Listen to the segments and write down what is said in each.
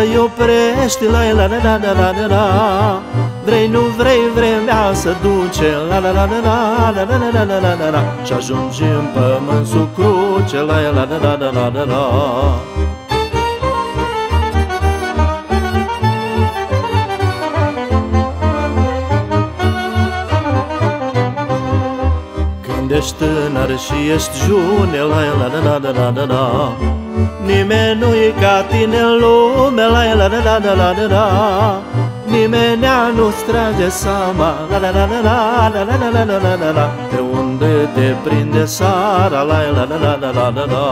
să-i oprești, la la la la la la la. Vrei, nu vrei, vremea să duce, la la la la la la la la la la la. Și ajungi în pământ sub cruce, la la la la la la la. Ești tânăr și ești june, la la la la la la la. Nimeni nu-i ca tine în lume, la la la la la la la. Nimenea nu-ți trage seama, la la la la la la la la la la la. Pe unde te prinde sara, la la la la la la la.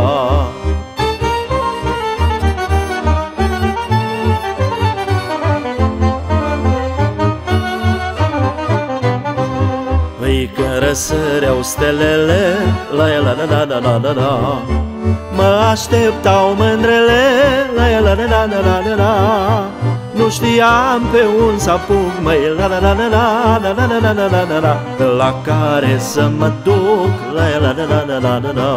Când răsăreau stelele, la la la la la la la. Mă așteptau mândrele, la la la la la la la. Nu știam pe un să apuc, măi, la la la la la la la la la la la. La care să mă duc, la la la la la la la.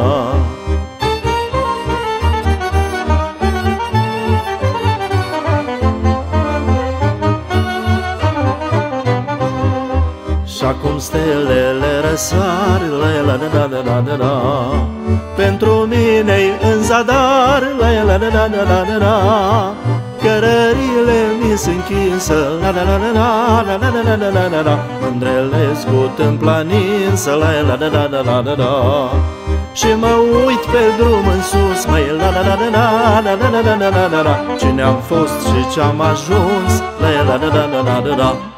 Și acum stelele răsar, la la la la la la la. Pentru mine-i în zadar, la la la la la la la. Cărările mi se închisă, la la la la la la la la la la la. Mândrele scut în planinsă, la la la la la la la. Și mă uit pe drum în sus, măi, la la la la la la la la la la la. Cine am fost și ce-am ajuns, la la la la la la la.